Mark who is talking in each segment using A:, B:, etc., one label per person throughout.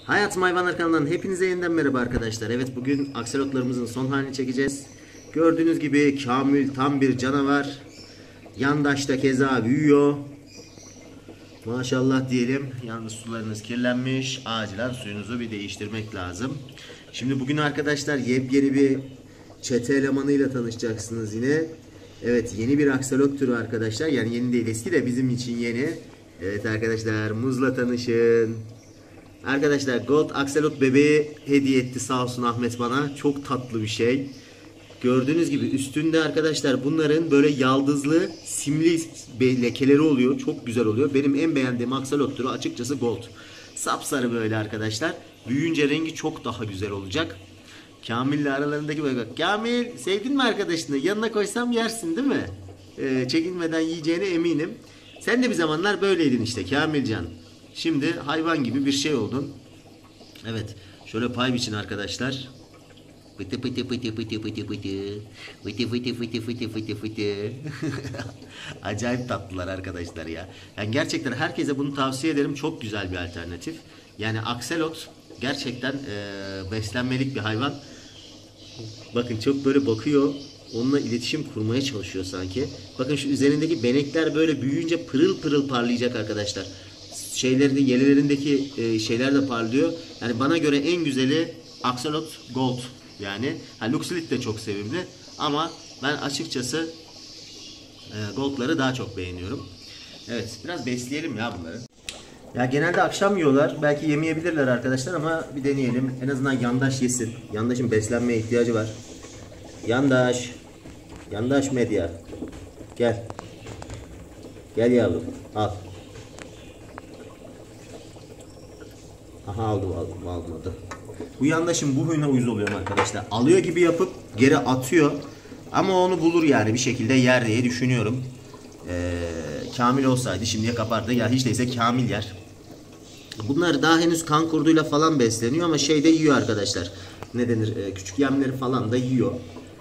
A: Hayatım Hayvanlar kanalından hepinize yeniden merhaba arkadaşlar. Evet, bugün akselotlarımızın son halini çekeceğiz. Gördüğünüz gibi Kamil tam bir canavar. Yandaşta keza büyüyor. Maşallah diyelim. Yalnız sularınız kirlenmiş. Acilen suyunuzu bir değiştirmek lazım. Şimdi bugün arkadaşlar yepyeni bir çete elemanıyla tanışacaksınız yine. Evet, yeni bir akselot türü arkadaşlar. Yani yeni değil, eski de bizim için yeni. Evet arkadaşlar, Muz'la tanışın. Arkadaşlar Gold Axolot bebeği hediye etti sağ olsun Ahmet bana. Çok tatlı bir şey. Gördüğünüz gibi üstünde arkadaşlar bunların böyle yaldızlı simli lekeleri oluyor. Çok güzel oluyor. Benim en beğendiğim aksolot türü açıkçası Gold. Sapsarı böyle arkadaşlar. Büyüyünce rengi çok daha güzel olacak. Kamil'le aralarındaki böyle. Kamil, sevdin mi arkadaşını? Yanına koysam yersin değil mi? Çekinmeden yiyeceğine eminim. Sen de bir zamanlar böyleydin işte Kamilcan. Şimdi hayvan gibi bir şey oldun. Evet. Şöyle pay biçin arkadaşlar. Fıtı fıtı fıtı fıtı fıtı fıtı. Fıtı fıtı fıtı fıtı fıtı fıtı. Acayip tatlılar arkadaşlar ya. Yani gerçekten herkese bunu tavsiye ederim. Çok güzel bir alternatif. Yani akselot gerçekten beslenmelik bir hayvan. Bakın çok böyle bakıyor. Onunla iletişim kurmaya çalışıyor sanki. Bakın şu üzerindeki benekler böyle büyüyünce pırıl pırıl parlayacak arkadaşlar. Şeylerinde, yelelerindeki şeyler de parlıyor. Yani bana göre en güzeli Axolot Gold. Yani Luxulit de çok sevimli. Ama ben açıkçası Gold'ları daha çok beğeniyorum. Evet, biraz besleyelim ya bunları. Ya genelde akşam yiyorlar. Belki yemeyebilirler arkadaşlar ama bir deneyelim. En azından yandaş yesin. Yandaşın beslenmeye ihtiyacı var. Yandaş. Yandaş medya. Gel. Gel yavrum. Al. Aha almadı. Bu yandaşın bu huyuna uyuz oluyorum arkadaşlar. Alıyor gibi yapıp geri atıyor. Ama onu bulur yani bir şekilde yer diye düşünüyorum. Kamil olsaydı şimdiye kapardı. Ya hiç değilse Kamil yer. Bunlar daha henüz kan kurduyla falan besleniyor ama şey de yiyor arkadaşlar. Ne denir? Küçük yemleri falan da yiyor.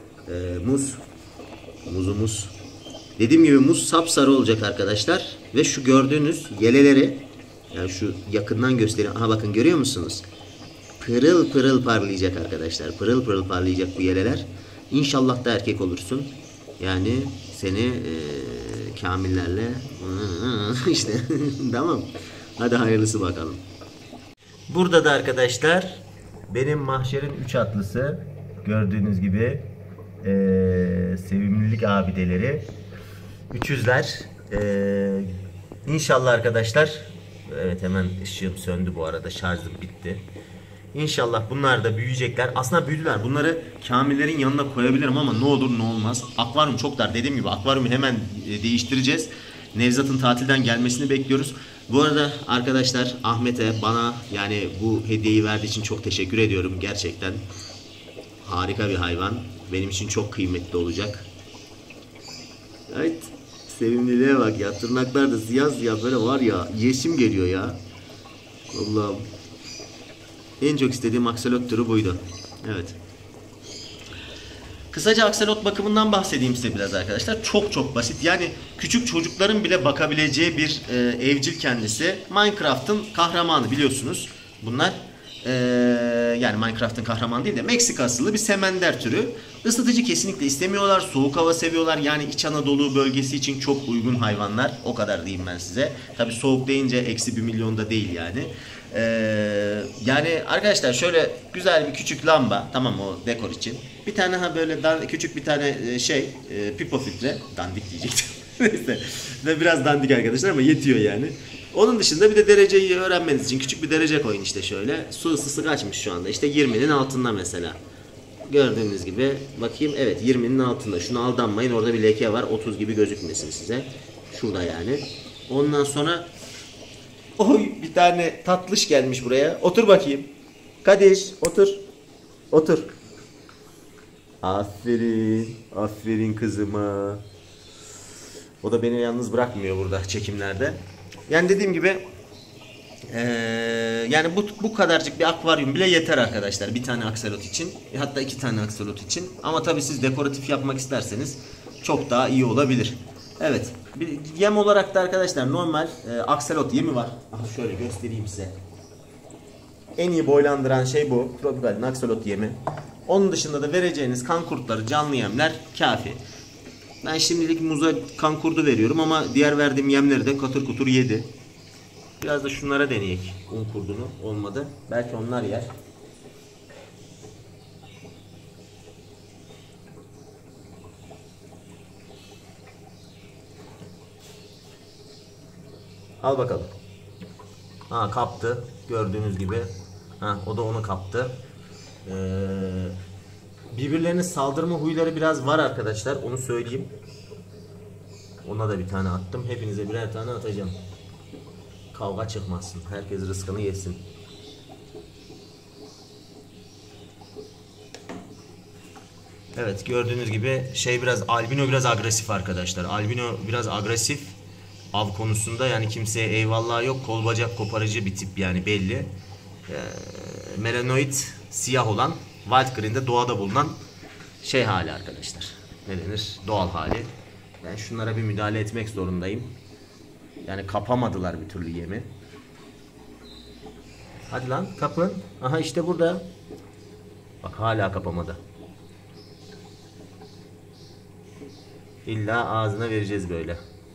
A: Muzumuz. Dediğim gibi muz sapsarı olacak arkadaşlar. Ve şu gördüğünüz yeleleri, yani şu yakından göstereyim. Aha bakın, görüyor musunuz? Pırıl pırıl parlayacak arkadaşlar. Pırıl pırıl parlayacak bu yeleler. İnşallah da erkek olursun. Yani seni Kamillerle işte tamam. Hadi hayırlısı bakalım. Burada da arkadaşlar benim mahşerin 3 atlısı. Gördüğünüz gibi sevimlilik abideleri. 300'ler. İnşallah arkadaşlar. Evet, hemen ışığım söndü bu arada. Şarjım bitti. İnşallah bunlar da büyüyecekler. Aslında büyüdüler. Bunları Kamillerin yanına koyabilirim ama ne olur ne olmaz. Akvaryum çok dar. Dediğim gibi akvaryumu hemen değiştireceğiz. Nevzat'ın tatilden gelmesini bekliyoruz. Bu arada arkadaşlar Ahmet'e, bana yani bu hediyeyi verdiği için çok teşekkür ediyorum. Gerçekten harika bir hayvan. Benim için çok kıymetli olacak. Evet. Sevimliliğe bak ya. Tırnaklar da siyah siyah böyle var ya. Yeşim geliyor ya. Allah'ım. En çok istediğim akselot türü buydu. Evet. Kısaca akselot bakımından bahsedeyim size biraz arkadaşlar. Çok çok basit. Yani küçük çocukların bile bakabileceği bir evcil kendisi. Minecraft'ın kahramanı biliyorsunuz. Bunlar yani Minecraft'ın kahramanı değil de Meksika asıllı bir semender türü. Isıtıcı kesinlikle istemiyorlar. Soğuk hava seviyorlar. Yani İç Anadolu bölgesi için çok uygun hayvanlar. O kadar diyeyim ben size. Tabi soğuk deyince eksi 1 milyonda değil yani. Yani arkadaşlar şöyle güzel bir küçük lamba, tamam, o dekor için. Bir tane böyle küçük bir tane pipo filtre. Dandik diyecektim. Neyse. Ve biraz dandik arkadaşlar ama yetiyor yani. Onun dışında bir de dereceyi öğrenmeniz için küçük bir derece koyun işte şöyle. Su ısısı kaçmış şu anda? İşte 20'nin altında mesela. Gördüğünüz gibi bakayım, evet 20'nin altında. Şuna aldanmayın, orada bir leke var. 30 gibi gözükmesin size. Şurada yani. Ondan sonra oy, bir tane tatlış gelmiş buraya. Otur bakayım. Kadir otur. Otur. Aferin. Aferin kızıma. O da beni yalnız bırakmıyor burada çekimlerde. Yani dediğim gibi yani bu kadarcık bir akvaryum bile yeter arkadaşlar. Bir tane akselot için. Hatta 2 tane akselot için. Ama tabii siz dekoratif yapmak isterseniz çok daha iyi olabilir. Evet. Bir yem olarak da arkadaşlar normal akselot yemi var. Aha şöyle göstereyim size. en iyi boylandıran şey bu. Tropikal'in aksolot yemi. Onun dışında da vereceğiniz kan kurtları, canlı yemler kafi. Ben şimdilik muza kan kurdu veriyorum ama diğer verdiğim yemleri de katır kutur yedi. Biraz da şunlara deneyek un kurdunu, olmadı. Belki onlar yer. Al bakalım. Ha, kaptı. Gördüğünüz gibi. Ha, o da onu kaptı. Birbirlerine saldırma huyları biraz var arkadaşlar. Onu söyleyeyim. Ona da bir tane attım. Hepinize birer tane atacağım. Kavga çıkmasın. Herkes rızkını yesin. Evet, gördüğünüz gibi albino biraz agresif arkadaşlar. Albino biraz agresif av konusunda, yani kimseye eyvallah yok. Kol bacak koparıcı bir tip yani, belli. Melanoid siyah olan Wildgreen'de doğada bulunan hali arkadaşlar. Ne denir? Doğal hali. Ben şunlara bir müdahale etmek zorundayım. Yani kapamadılar bir türlü yemi. Hadi lan kapın. Aha, işte burada. Bak, hala kapamadı. İlla ağzına vereceğiz böyle.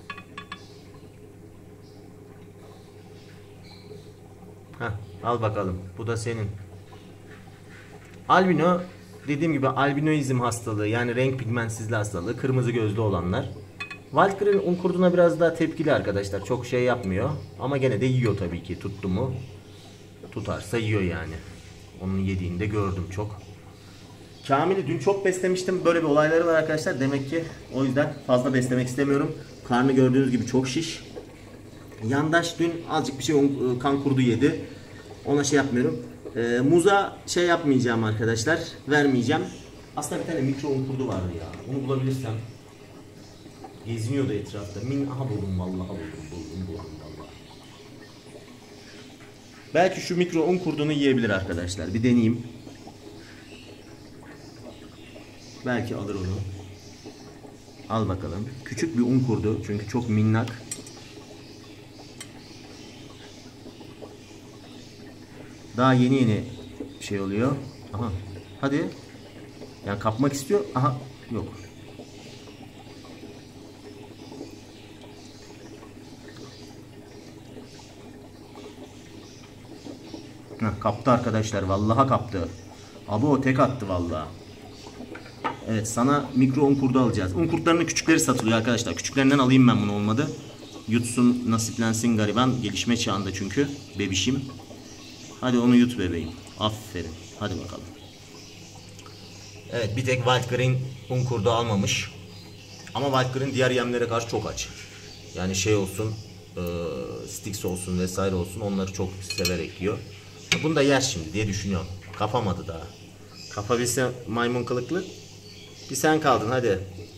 A: Heh, al bakalım. Bu da senin. Albino, dediğim gibi albinoizm hastalığı, yani renk pigmentsizliği hastalığı, kırmızı gözlü olanlar. Wildgreen un kurduna biraz daha tepkili arkadaşlar. Çok şey yapmıyor ama gene de yiyor tabii ki. Tuttu mu? Tutarsa yiyor yani. Onun yediğini de gördüm çok. Kamil'i dün çok beslemiştim. Böyle bir olayları var arkadaşlar. Demek ki o yüzden fazla beslemek istemiyorum. Karnı gördüğünüz gibi çok şiş. Yandaş dün azıcık bir kan kurdu yedi. Ona şey yapmıyorum. Muza şey yapmayacağım arkadaşlar. Vermeyeceğim. Aslında bir tane mikro un kurdu vardı ya. Onu bulabilirsem. Geziniyordu etrafta. Aha, buldum vallahi, buldum vallahi. Belki şu mikro un kurdunu yiyebilir arkadaşlar. Bir deneyeyim. Belki alır onu. Al bakalım. Küçük bir un kurdu çünkü çok minnak. Daha yeni şey oluyor. Aha. Hadi. Yani kapmak istiyor. Aha. Yok. Kaptı arkadaşlar. Vallahi kaptı. Abi o tek attı vallahi. Evet, sana mikro un kurdu alacağız. Un kurtlarının küçükleri satılıyor arkadaşlar. Küçüklerinden alayım ben, bunu olmadı. Yutsun, nasiplensin gariban. Gelişme çağında çünkü. Bebişim. Hadi onu yut bebeğim. Aferin. Hadi bakalım. Evet, bir tek Wildgreen un kurdu almamış. Ama Wildgreen diğer yemlere karşı çok aç. Yani şey olsun, Stix olsun vesaire olsun, onları çok severek yiyor. Bunu da yer şimdi diye düşünüyorum. Kapamadı daha. Kapabilse maymun kılıklı. Bir sen kaldın, hadi.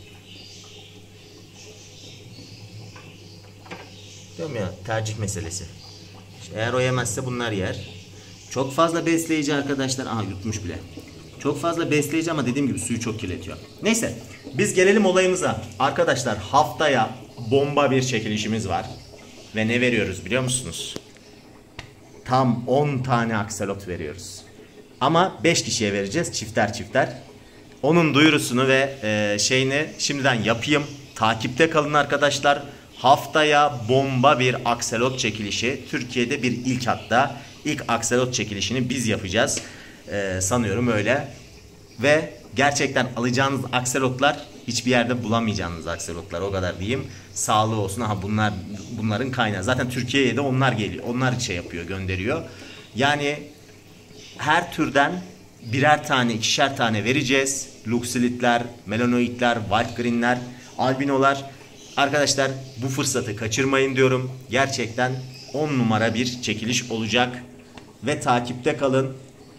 A: Diyorum ya, tercih meselesi. İşte eğer o yemezse bunlar yer. Çok fazla besleyici arkadaşlar. Aha, yutmuş bile. Çok fazla besleyici ama dediğim gibi suyu çok kirletiyor. Neyse, biz gelelim olayımıza. Arkadaşlar, haftaya bomba bir çekilişimiz var. Ve ne veriyoruz biliyor musunuz? Tam 10 tane akselot veriyoruz. Ama 5 kişiye vereceğiz, çifter çifter. Onun duyurusunu ve şeyini şimdiden yapayım. Takipte kalın arkadaşlar. Haftaya bomba bir akselot çekilişi. Türkiye'de bir ilk, hatta ilk akselot çekilişini biz yapacağız. Sanıyorum öyle. Ve gerçekten alacağınız akselotlar hiçbir yerde bulamayacağınız akselotlar, o kadar diyeyim. Sağlığı olsun. Aha, bunların kaynağı. Zaten Türkiye'ye de onlar geliyor. Onlar şey yapıyor, gönderiyor. Yani her türden birer tane, ikişer tane vereceğiz. Luxilitler, melanoidler, Wildgreen'ler, albinolar. Arkadaşlar, bu fırsatı kaçırmayın diyorum. Gerçekten 10 numara bir çekiliş olacak. Ve takipte kalın.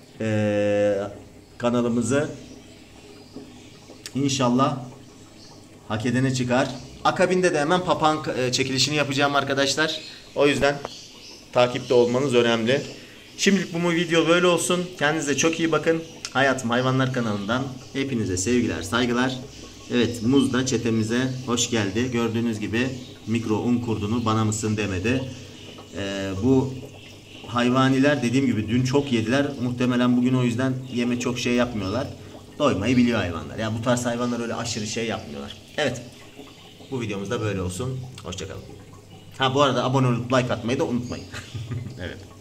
A: Kanalımızı. İnşallah hak edene çıkar. Akabinde de hemen papağan çekilişini yapacağım arkadaşlar. O yüzden takipte olmanız önemli. Şimdilik bu video böyle olsun. Kendinize çok iyi bakın. Hayatım Hayvanlar kanalından hepinize sevgiler, saygılar. Evet, Muz da çetemize hoş geldi. Gördüğünüz gibi mikro un kurdunu bana mısın demedi. Bu hayvaniler dediğim gibi dün çok yediler. Muhtemelen bugün o yüzden yeme çok şey yapmıyorlar. Doymayı biliyor hayvanlar. Yani bu tarz hayvanlar öyle aşırı şey yapmıyorlar. Evet. Bu videomuz da böyle olsun. Hoşçakalın. Ha bu arada abone olup like atmayı da unutmayın. Evet.